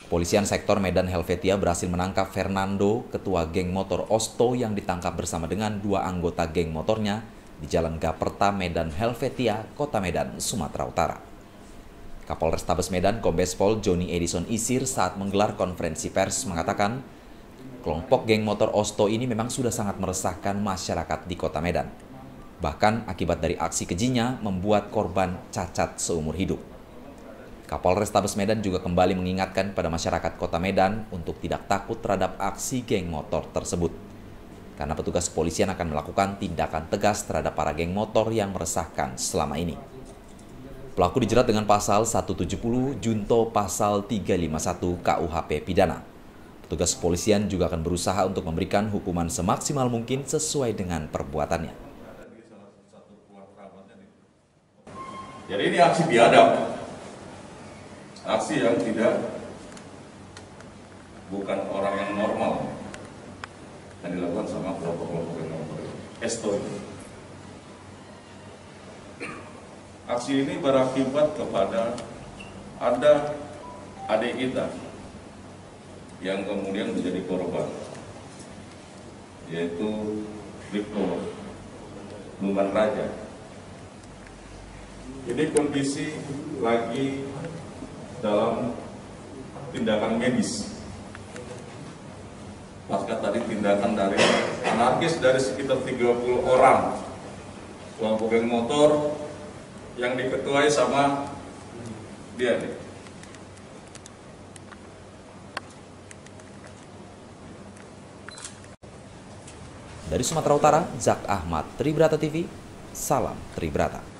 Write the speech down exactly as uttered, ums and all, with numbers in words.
Kepolisian sektor Medan Helvetia berhasil menangkap Fernando, ketua geng motor Osto yang ditangkap bersama dengan dua anggota geng motornya di Jalan Gaperta, Medan Helvetia, Kota Medan, Sumatera Utara. Kapolrestabes Medan Kombes Pol Joni Edison Isir saat menggelar konferensi pers mengatakan, kelompok geng motor Osto ini memang sudah sangat meresahkan masyarakat di Kota Medan. Bahkan akibat dari aksi kejinya membuat korban cacat seumur hidup. Kapolrestabes Medan juga kembali mengingatkan pada masyarakat Kota Medan untuk tidak takut terhadap aksi geng motor tersebut. Karena petugas kepolisian akan melakukan tindakan tegas terhadap para geng motor yang meresahkan selama ini. Pelaku dijerat dengan pasal seratus tujuh puluh junto pasal tiga ratus lima puluh satu K U H P pidana. Petugas kepolisian juga akan berusaha untuk memberikan hukuman semaksimal mungkin sesuai dengan perbuatannya. Jadi ini aksi biadab. Aksi yang tidak, bukan orang yang normal yang dilakukan sama kelompok-kelompok yang normal. Esto itu. Aksi ini berakibat kepada ada adik kita yang kemudian menjadi korban, yaitu Bribtu Numan Raja. Ini kondisi lagi dalam tindakan medis. Pasca tadi tindakan dari anarkis dari sekitar tiga puluh orang kelompok geng motor yang diketuai sama dia nih. Dari Sumatera Utara, Zak Ahmad, Tribrata T V, salam Tribrata.